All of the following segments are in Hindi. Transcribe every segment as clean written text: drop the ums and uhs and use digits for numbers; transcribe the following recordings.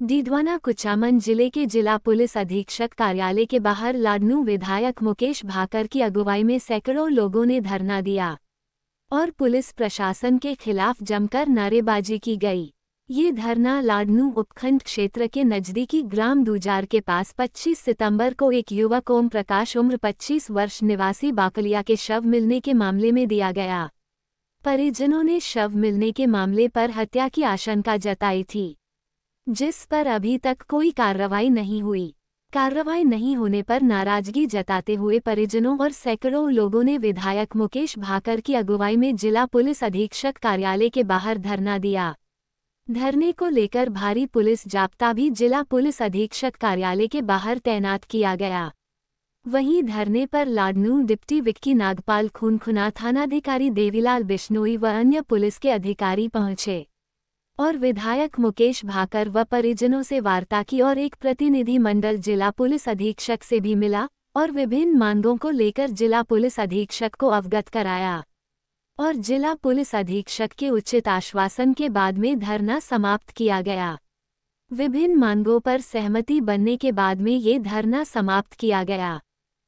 डीडवाना कुचामन जिले के जिला पुलिस अधीक्षक कार्यालय के बाहर लाडनू विधायक मुकेश भाकर की अगुवाई में सैकड़ों लोगों ने धरना दिया और पुलिस प्रशासन के खिलाफ जमकर नारेबाजी की गई। ये धरना लाडनू उपखंड क्षेत्र के नजदीकी ग्राम दूजार के पास 25 सितंबर को एक युवक ओम प्रकाश उम्र 25 वर्ष निवासी बाकलिया के शव मिलने के मामले में दिया गया। परिजनों ने शव मिलने के मामले पर हत्या की आशंका जताई थी, जिस पर अभी तक कोई कार्रवाई नहीं हुई। कार्रवाई नहीं होने पर नाराजगी जताते हुए परिजनों और सैकड़ों लोगों ने विधायक मुकेश भाकर की अगुवाई में जिला पुलिस अधीक्षक कार्यालय के बाहर धरना दिया। धरने को लेकर भारी पुलिस जाब्ता भी जिला पुलिस अधीक्षक कार्यालय के बाहर तैनात किया गया। वहीं धरने पर लाडनू डिप्टी विक्की नागपाल खूनखुना, थानाधिकारी देवीलाल बिश्नोई व अन्य पुलिस के अधिकारी पहुंचे और विधायक मुकेश भाकर व परिजनों से वार्ता की और एक प्रतिनिधि मंडल जिला पुलिस अधीक्षक से भी मिला और विभिन्न मांगों को लेकर जिला पुलिस अधीक्षक को अवगत कराया और जिला पुलिस अधीक्षक के उचित आश्वासन के बाद में धरना समाप्त किया गया। विभिन्न मांगों पर सहमति बनने के बाद में ये धरना समाप्त किया गया।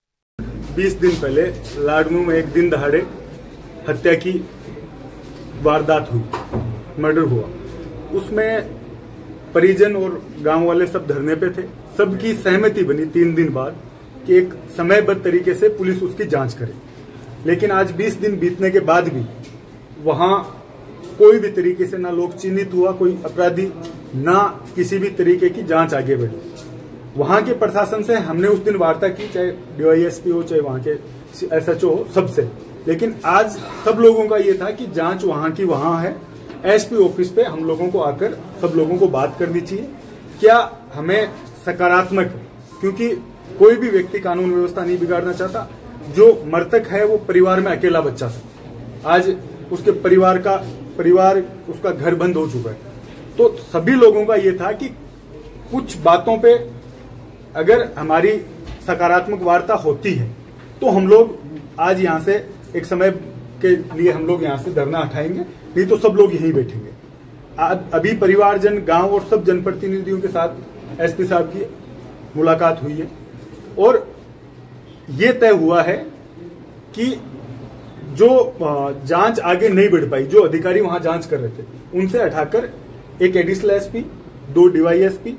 20 दिन पहले लाडनू में एक दिन दहाड़े हत्या की वारदात हुई, मर्डर हुआ। उसमें परिजन और गांव वाले सब धरने पे थे। सबकी सहमति बनी 3 दिन बाद कि एक समयबद्ध तरीके से पुलिस उसकी जांच करे। लेकिन आज 20 दिन बीतने के बाद भी वहां कोई भी तरीके से ना लोग चिन्हित हुआ, कोई अपराधी, ना किसी भी तरीके की जांच आगे बढ़ी। वहां के प्रशासन से हमने उस दिन वार्ता की, चाहे डीवाईएसपी हो, चाहे वहां के एसएचओ हो, सबसे। लेकिन आज सब लोगों का ये था कि जांच वहां की वहां है। एसपी ऑफिस पे हम लोगों को आकर सब लोगों को बात करनी चाहिए। क्या हमें सकारात्मक, क्योंकि कोई भी व्यक्ति कानून व्यवस्था नहीं बिगाड़ना चाहता। जो मृतक है वो परिवार में अकेला बच्चा था। आज उसके परिवार उसका घर बंद हो चुका है। तो सभी लोगों का ये था कि कुछ बातों पे अगर हमारी सकारात्मक वार्ता होती है तो हम लोग आज यहाँ से एक समय के लिए हम लोग यहाँ से धरना उठाएंगे, नहीं तो सब लोग यहीं बैठेंगे। अभी परिवारजन, गांव और सब जनप्रतिनिधियों के साथ एसपी साहब की मुलाकात हुई है और ये तय हुआ है कि जो जांच आगे नहीं बढ़ पाई, जो अधिकारी वहां जांच कर रहे थे, उनसे हटाकर एक एडिशनल एसपी, 2 डीवाईएसपी,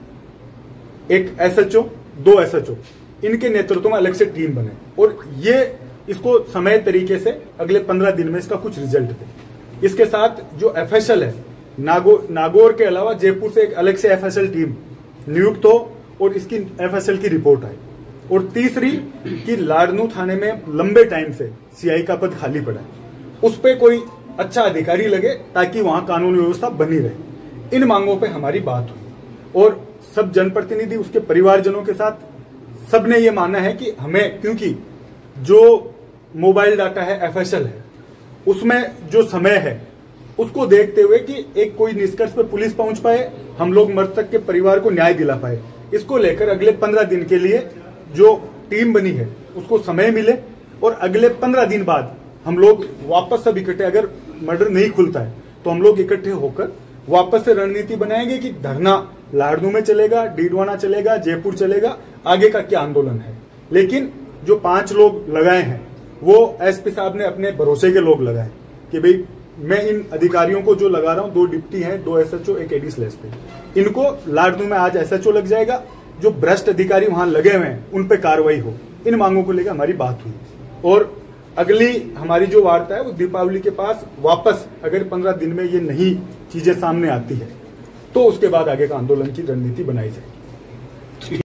एक एसएचओ, 2 एसएचओ, इनके नेतृत्व में अलग से टीम बने और ये इसको समय तरीके से अगले 15 दिन में इसका कुछ रिजल्ट दे। इसके साथ जो एफएसएल है, नागौर के अलावा जयपुर से एक अलग से एफएसएल टीम नियुक्त हो और इसकी एफएसएल की रिपोर्ट आए। और तीसरी कि लाडनू थाने में लंबे टाइम से सीआई का पद खाली पड़ा है, उस पे कोई अच्छा अधिकारी लगे ताकि वहां कानून व्यवस्था बनी रहे। इन मांगों पे हमारी बात हुई और सब जनप्रतिनिधि, उसके परिवारजनों के साथ सबने ये माना है कि हमें, क्योंकि जो मोबाइल डाटा है एफएसएल है, उसमें जो समय है उसको देखते हुए कि एक कोई निष्कर्ष पे पुलिस पहुंच पाए, हम लोग मृतक के परिवार को न्याय दिला पाए। इसको लेकर अगले 15 दिन के लिए जो टीम बनी है उसको समय मिले और अगले 15 दिन बाद हम लोग वापस सब इकट्ठे, अगर मर्डर नहीं खुलता है तो हम लोग इकट्ठे होकर वापस से रणनीति बनाएंगे कि धरना लाडनू में चलेगा, डीडवाना चलेगा, जयपुर चलेगा, आगे का क्या आंदोलन है। लेकिन जो 5 लोग लगाए हैं वो एसपी साहब ने अपने भरोसे के लोग लगाए कि भाई मैं इन अधिकारियों को जो लगा रहा हूं, 2 डिप्टी हैं, 2 एसएचओ, एक एडिशनल एसपी, इनको लाडनू में आज एसएचओ लग जाएगा। जो भ्रष्ट अधिकारी वहां लगे हुए हैं उन पे कार्रवाई हो। इन मांगों को लेकर हमारी बात हुई और अगली हमारी जो वार्ता है वो दीपावली के पास वापस, अगर 15 दिन में ये नई चीजें सामने आती है तो उसके बाद आगे का आंदोलन की रणनीति बनाई जाएगी।